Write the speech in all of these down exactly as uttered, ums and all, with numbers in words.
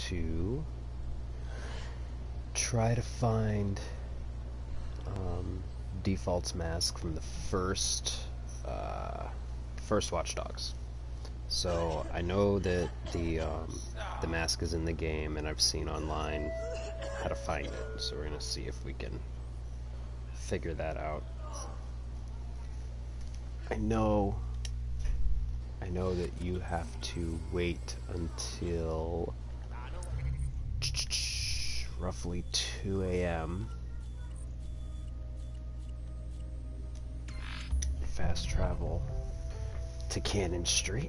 to try to find um, Defalt's mask from the first uh, first Watch Dogs. So I know that the um, the mask is in the game, and I've seen online how to find it. So we're gonna see if we can figure that out. I know, I know that you have to wait until roughly two A M Fast travel to Cannon Street.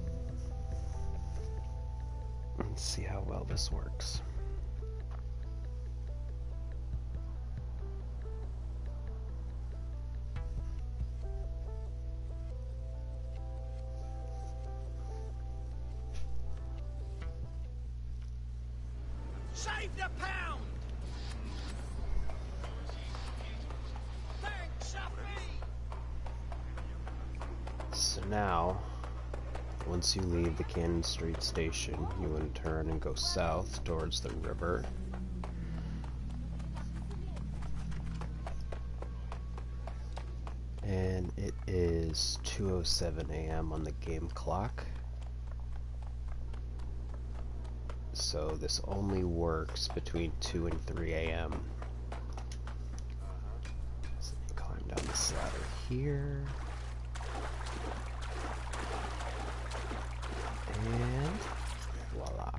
Let's see how well this works. Save the pound! Thanks, Sophie! So now, once you leave the Cannon Street station, you want to turn and go south towards the river. And it is two oh seven A M on the game clock. So this only works between two and three A M So you climb down this ladder here. And voila.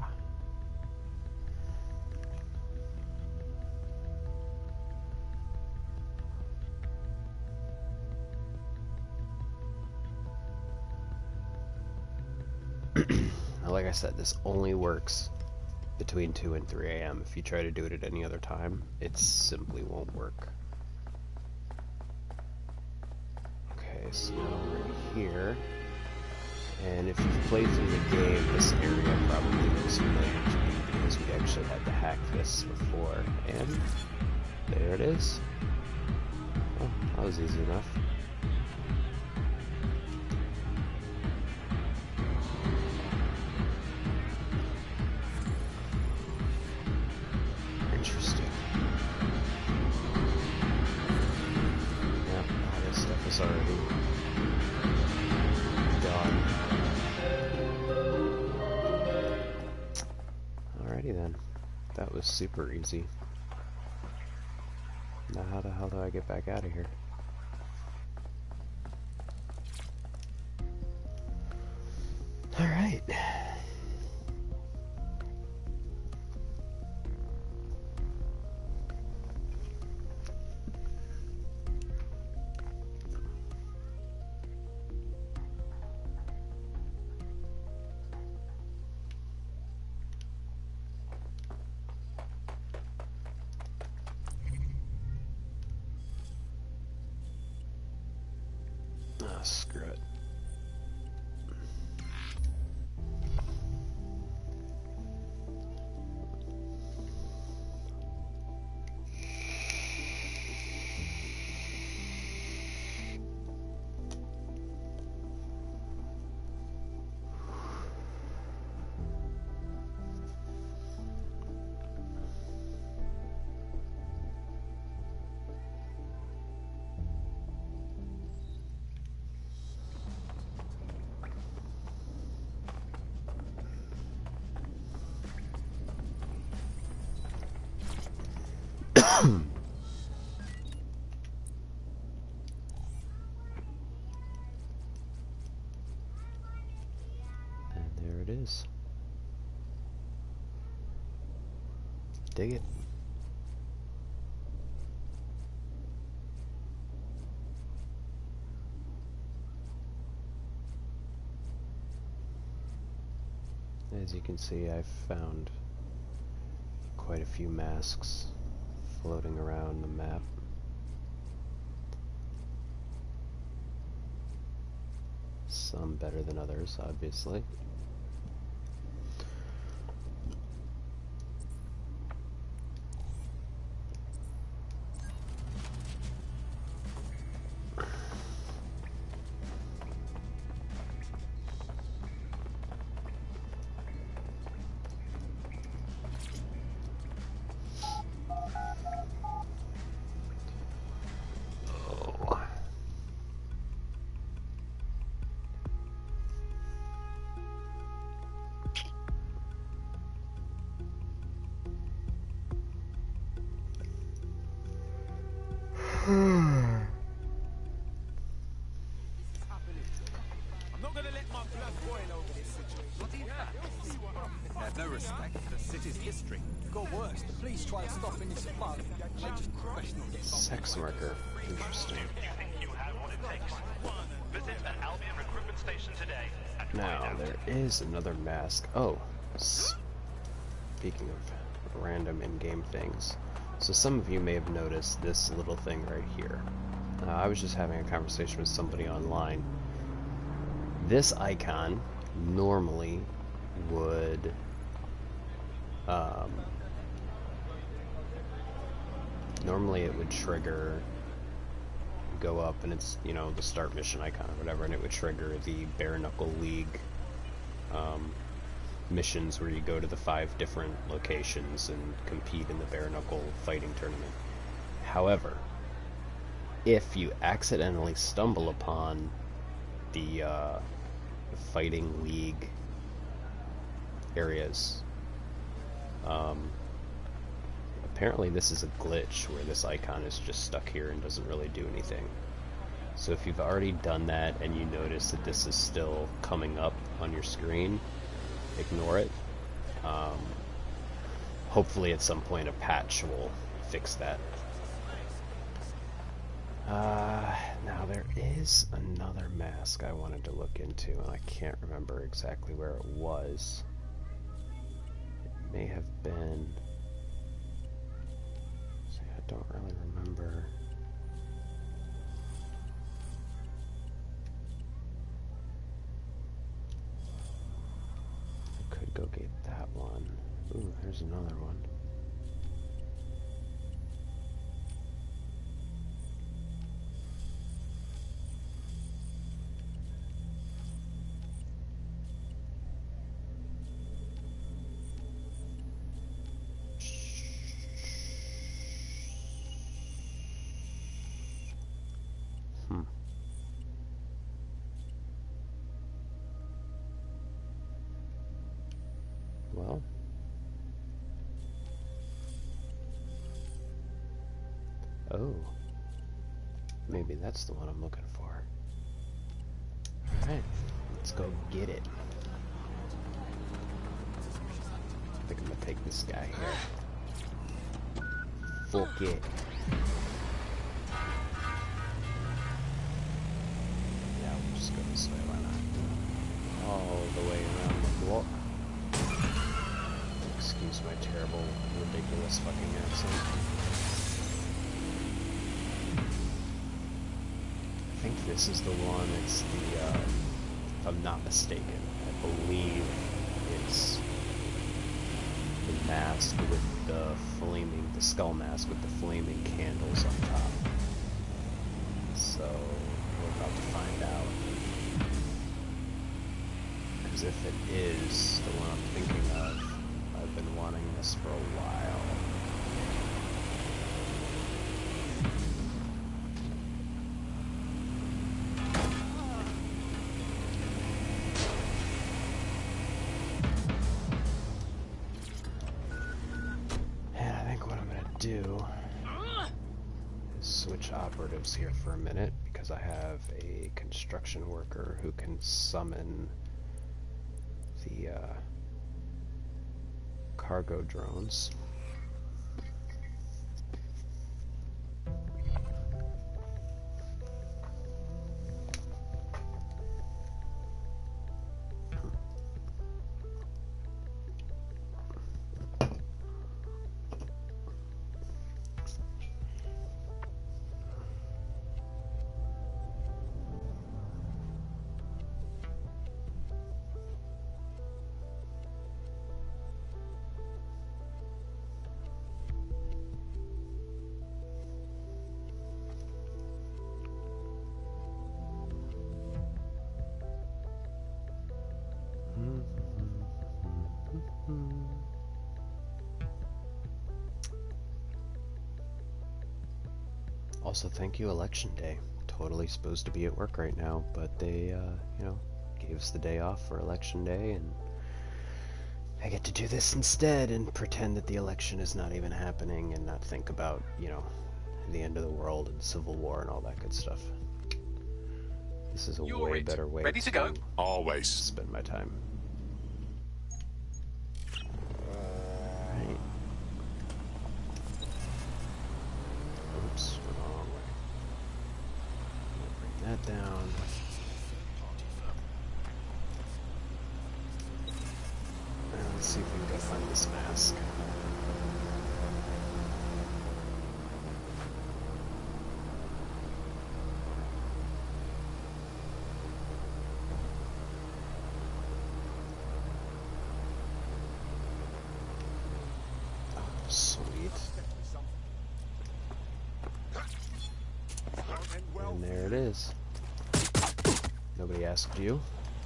Now, like I said, this only works between two and three A M If you try to do it at any other time, it simply won't work. Okay, so now we're here. And if you've played through the game, this area probably looks familiar to you because we actually had to hack this before. And there it is. Oh, that was easy enough. Interesting. Yep, all this stuff is already done. Alrighty then. That was super easy. Now how the hell do I get back out of here? Alright. Ah, screw it. And there it is. Dig it. As you can see, I've found quite a few masks floating around the map. Some better than others, obviously. I'm not gonna let my blood boil over this situation. They have no respect for the city's history. Got worse. The police tried stopping this above. They just question it. Sex worker. Interesting. You think you have what it takes? Visit an Albion recruitment station today and find Now, out. there is another mask. Oh, speaking of random in-game things. So some of you may have noticed this little thing right here. Uh, I was just having a conversation with somebody online. This icon normally would um, normally it would trigger, go up, and it's, you know, the start mission icon or whatever, and it would trigger the Bare Knuckle League um, missions where you go to the five different locations and compete in the Bare Knuckle fighting tournament. However, if you accidentally stumble upon the uh, fighting league areas, um, apparently this is a glitch where this icon is just stuck here and doesn't really do anything. So if you've already done that and you notice that this is still coming up on your screen, ignore it. Um, hopefully at some point a patch will fix that. Uh, now there is another mask I wanted to look into, and I can't remember exactly where it was. It may have been... See, I don't really remember. I could go get that one. Ooh, there's another one. Hmm. Well, oh, maybe that's the one I'm looking for. Alright, let's go get it. I think I'm gonna take this guy here. Fuck it. Yeah, we'll just go this way, why not? All the way around the block. Excuse my terrible, ridiculous fucking accent. I think this is the one, it's the, uh, if I'm not mistaken, I believe it's the mask with the flaming, the skull mask with the flaming candles on top. So, we're about to find out. Because if it is the one I'm thinking of, I've been wanting this for a while. And I think what I'm gonna do is switch operatives here for a minute, because I have a construction worker who can summon the uh, cargo drones. Also, thank you, Election Day. Totally supposed to be at work right now, but they, uh, you know, gave us the day off for Election Day, and I get to do this instead and pretend that the election is not even happening and not think about, you know, the end of the world and civil war and all that good stuff. This is a You're way it. better way Ready to go? Always. spend my time. Right. Oops, wrong way. Bring that down. And let's see if we can go find this mask. Sweet. And there it is. Nobody asked you.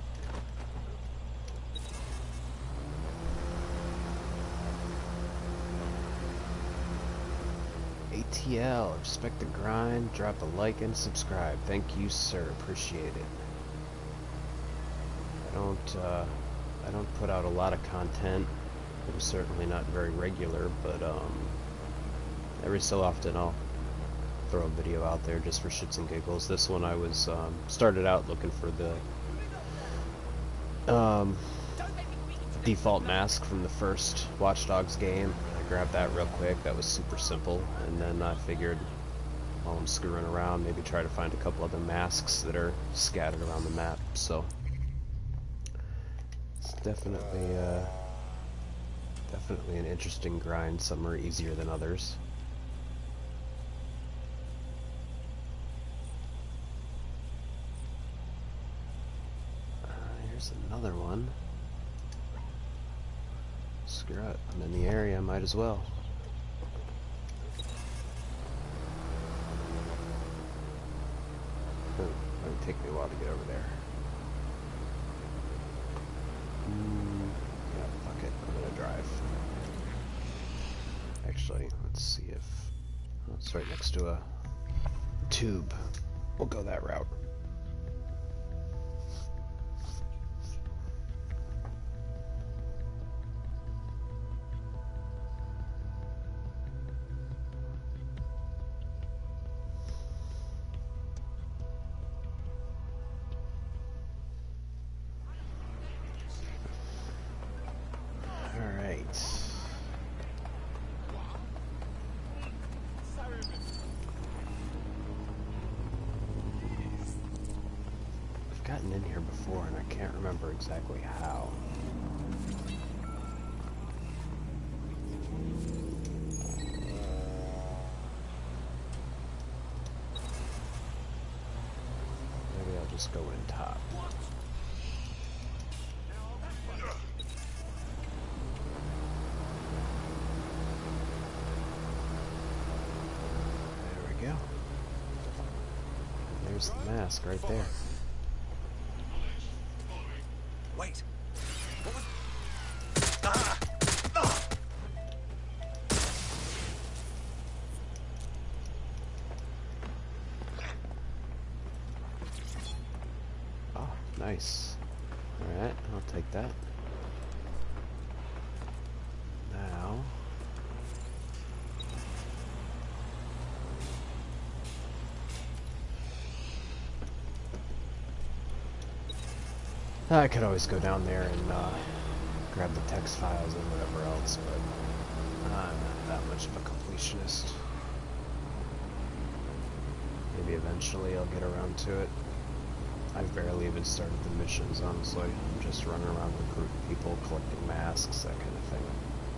A T L, respect the grind, drop a like and subscribe. Thank you, sir. Appreciate it. I don't, uh, I don't put out a lot of content. I'm certainly not very regular, but um, every so often I'll throw a video out there just for shits and giggles. This one I was um, started out looking for the um, default mask from the first Watch Dogs game. I grabbed that real quick. That was super simple, and then I figured while I'm screwing around, maybe try to find a couple other masks that are scattered around the map. So it's definitely. Uh, Definitely an interesting grind. Some are easier than others. Uh, here's another one. Screw it. I'm in the area. Might as well. Oh, it'll take me a while to get over there. Mm, yeah, fuck it. I'm gonna drive. Actually, let's see if oh, it's right next to a tube. We'll go that route. All right. Gotten in here before and I can't remember exactly how. Maybe I'll just go in top. There we go. There's the mask right there. Wait. What was... Ah! Ah! Oh, nice. Alright, I'll take that. Now... I could always go down there and uh, grab the text files and whatever else, but I'm not that much of a completionist. Maybe eventually I'll get around to it. I've barely even started the missions, honestly. I'm just running around recruiting people, collecting masks, that kind of thing.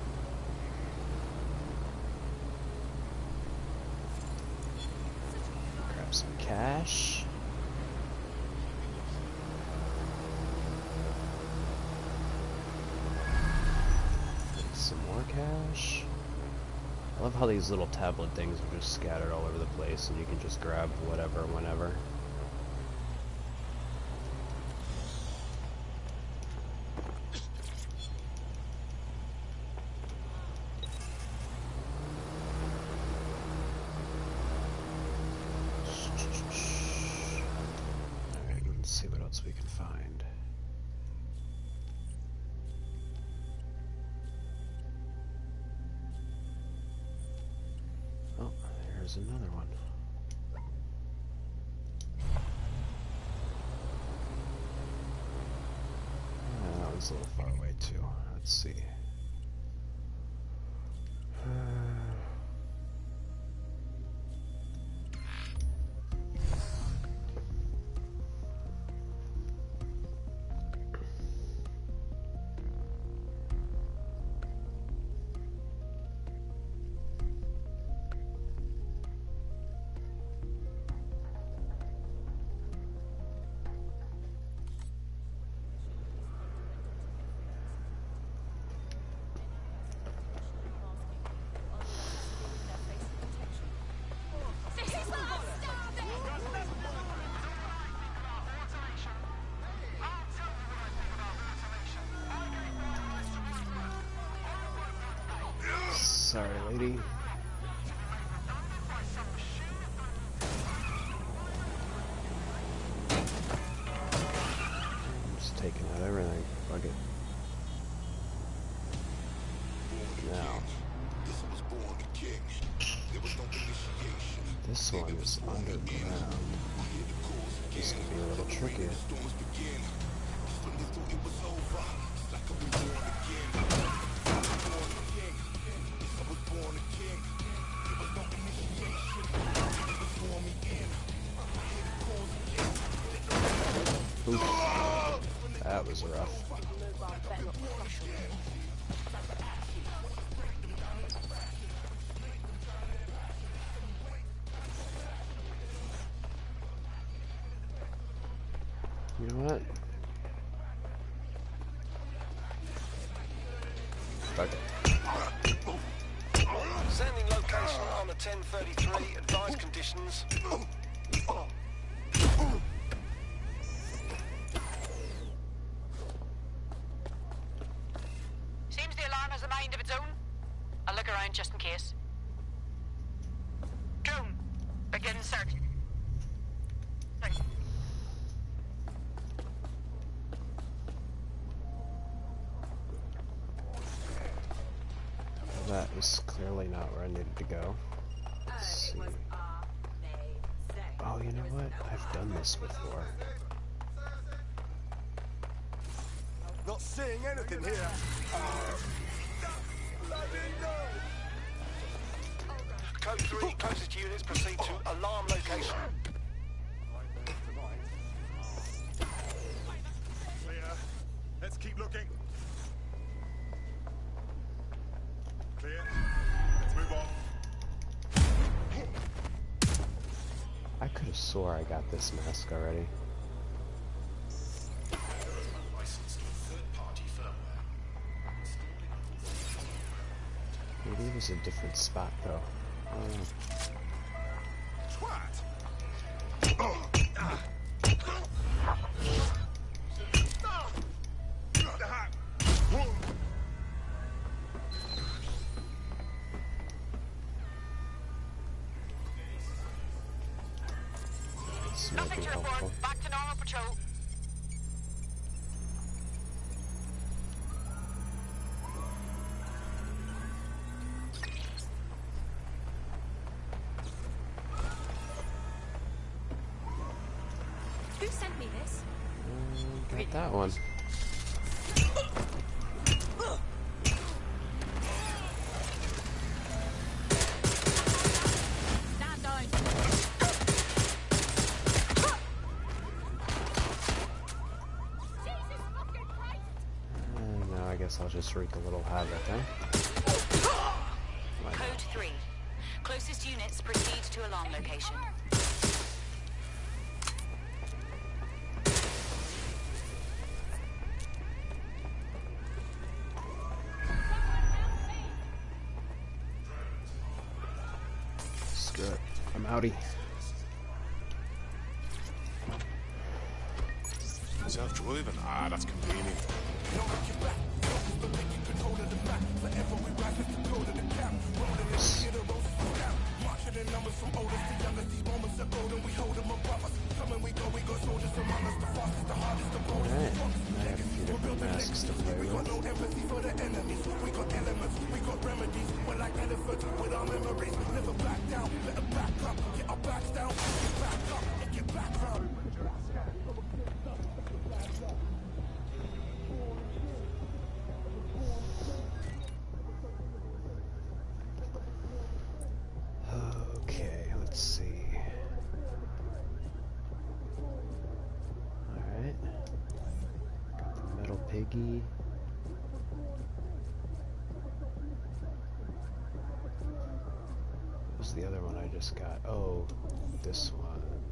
Grab some cash. Some more cash. I love how these little tablet things are just scattered all over the place and you can just grab whatever, whenever. Alright, let's see what else we can find. there's another one. Yeah, that one's a little far away too. Let's see. Uh, Sorry, lady. I'm just taking out everything. Fuck it. Now. This one is underground. This could be a little tricky. Oof. That was rough. You know what? Fuck it. Sending location on the ten thirty-three. Advised conditions. Seems the alarm has a mind of its own. I'll look around just in case. Drone, begin search. That is clearly not where I needed to go. Let's see. Oh, you know what? I've done this before. Not seeing anything here. Code three, closest units proceed to alarm location. Clear. Let's keep looking. Clear. Let's move on. I could have swore I got this mask already. Maybe it was a different spot though. Oh. This might Nothing be to report. helpful. Back to normal patrol. Who sent me this? Mm, got that one. Stand down. Jesus fucking Christ! Uh, now I guess I'll just wreak a little havoc, huh? Why not? Code three. Closest units proceed to alarm location. Screw it. I'm outie. Self-driving? Ah, that's convenient. Alright, I have a few different masks to play with. We got elements, we got remedies. We're like elephants with our memories. Never back down, better back Biggie. What was the other one I just got? Oh, this one.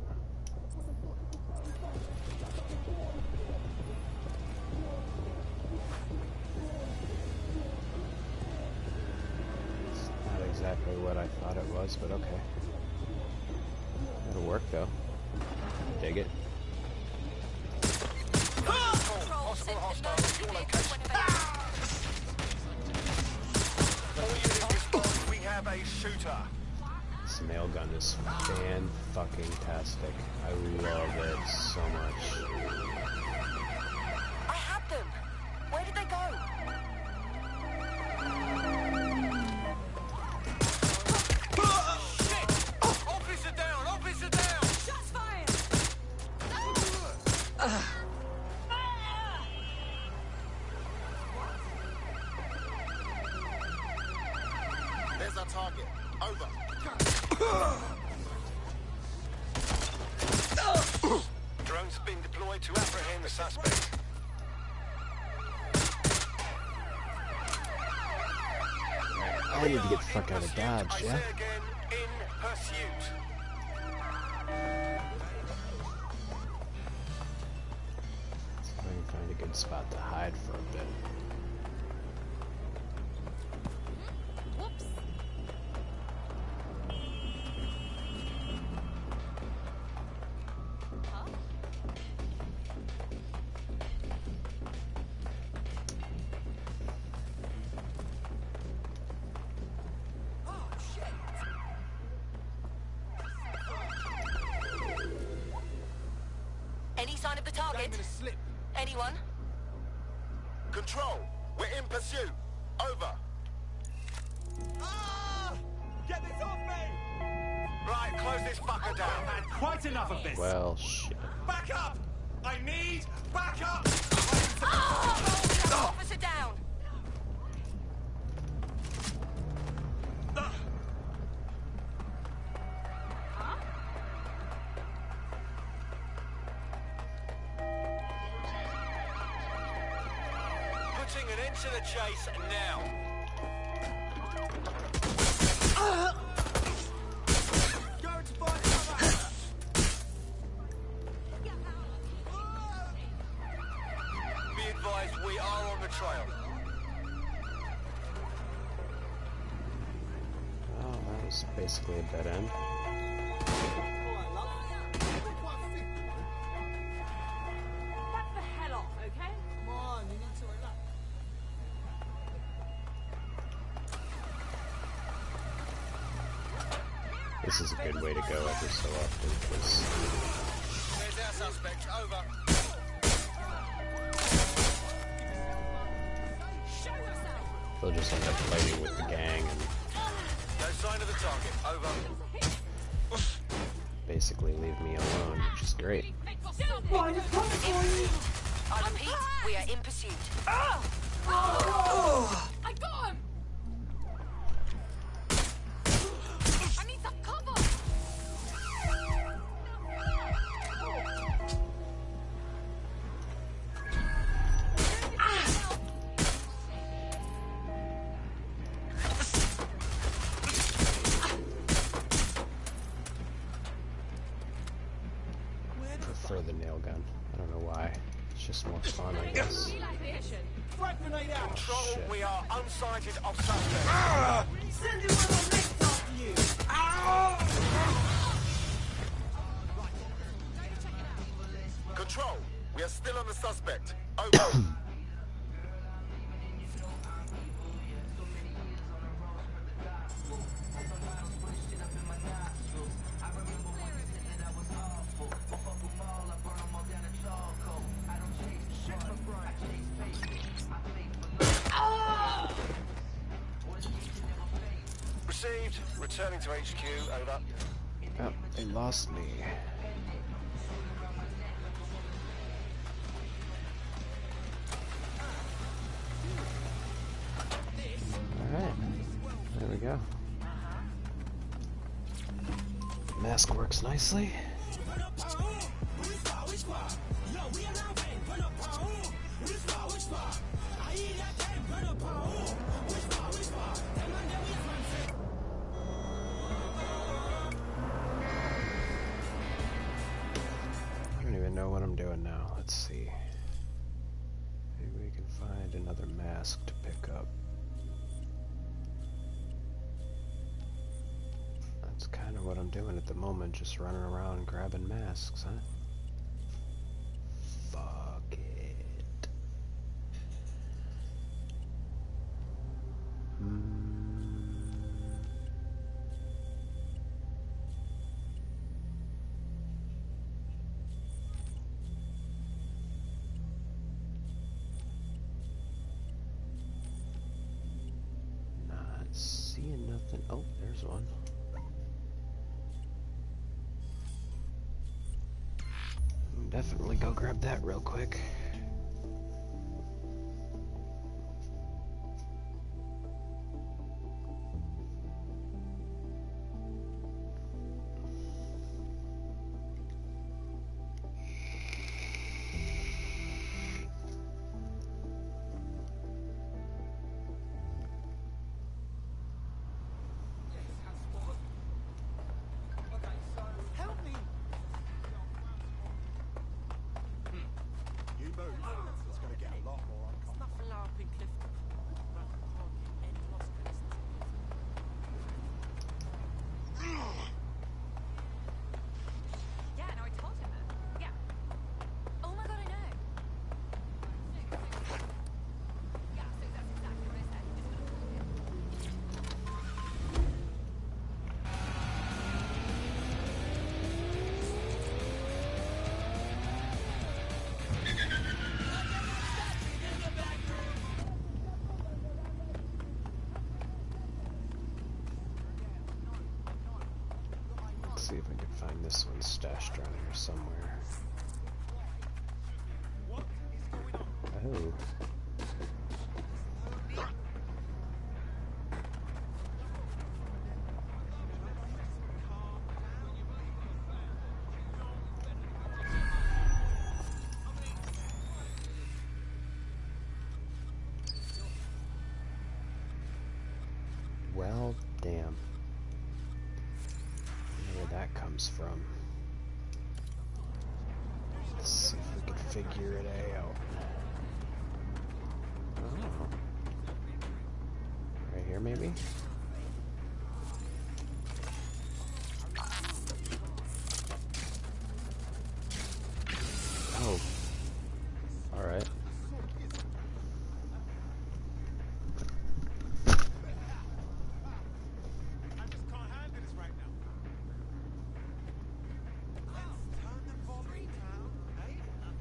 It's not exactly what I thought it was, but okay. It'll work though. Dig it. Possible hostiles at your location. All units respond. We have a shooter. This nail gun is fan-fucking-tastic. I love it so much. I had them. Where did they go? Shit! Officer down! Officer down! Shots fired! There's our target. Over. Drones have been deployed to apprehend the suspect. I need to get the fuck out of Dodge, I yeah? say again, in pursuit. Let's see if I can find a good spot to hide for a bit. Whoops. Huh? Oh, shit! Any sign of the target? Gave me the slip. Anyone? Control, we're in pursuit. Over. Ah! Get this off me! Right, close this fucker down. I've had quite enough of this. Well, shit. Back up! I need backup! Oh! Officer down! Putting an end to the chase now. Going to find cover! Be advised, we are on the trail. Oh, that was basically a dead end. Back the hell off, okay? Come on, you need to relax. This is a good way to go every so often, because There's our suspect. Over. Show yourself! they'll just end up fighting with the gang and No sign of the target. Over. basically leave me alone, which is great. I repeat, we are in pursuit. I got him! I need some cover! Prefer the nail gun. I don't know why. It's just more fun, I guess. Relaxation. Frag grenade out! Control, Shit. we are unsighted of suspect. Send it one of next after you! Ow! Control, we are still on the suspect. Over. Received. Returning to H Q. Over. Oh, they lost me. Alright. There we go. Mask works nicely. doing now? Let's see. Maybe we can find another mask to pick up. That's kind of what I'm doing at the moment, just running around grabbing masks, huh? Fuck it. Hmm. Not seeing nothing. Oh, there's one. Definitely go grab that real quick. Help me! You move. It's going to get a lot more uncomfortable. Laughing Cliff. Yeah, no, I told him that. Yeah. Oh my god, I know. Yeah, so that's exactly what I said. Just gonna call him. Let's see if I can find this one stashed around here somewhere. Oh. Well, damn. Where that comes from. Let's see if we can figure it out. Oh. Right here, maybe? Oh. Alright. I just can't handle this right now. Turn the volume down, eh?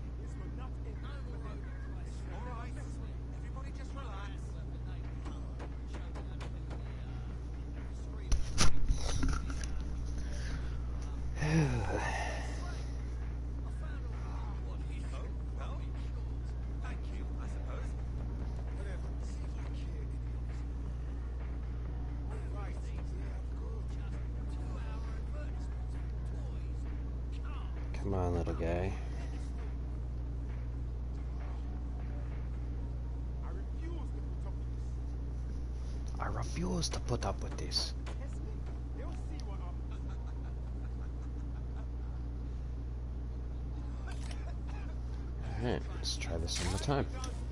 All right. Everybody just relax. Well, thank you, I suppose. Come on, little guy. I refuse to put up with this. Alright, let's try this one more time.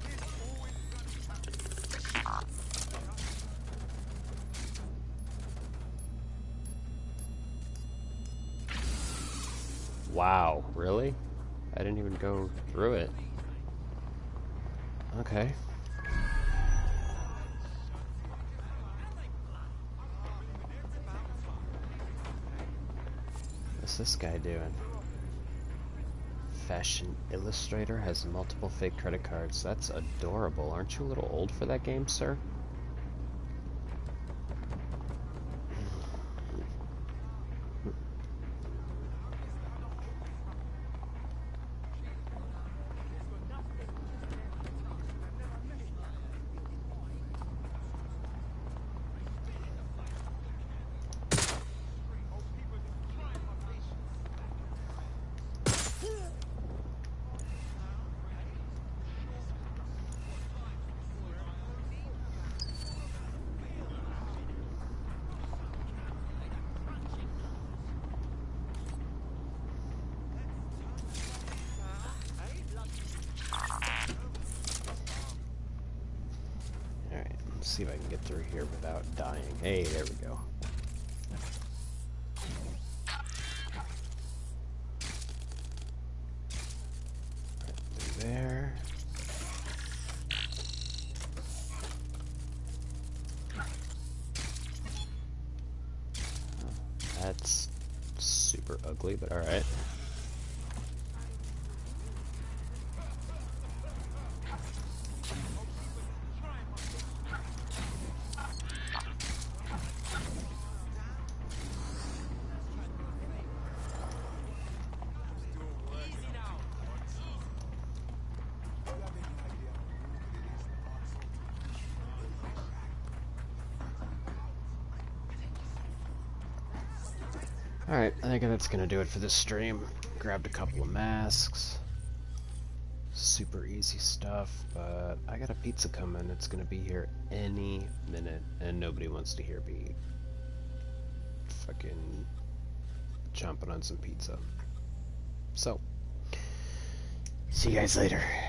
Wow, really? I didn't even go through it. Okay. What's this guy doing? Fashion illustrator has multiple fake credit cards. That's adorable. Aren't you a little old for that game, sir? see if I can get through here without dying. Hey, there we go. Right through there. Oh, that's super ugly, but alright. Alright, I think that's gonna do it for this stream. Grabbed a couple of masks. Super easy stuff, but I got a pizza coming. It's gonna be here any minute, and nobody wants to hear me fucking chomping on some pizza. So, see you guys later.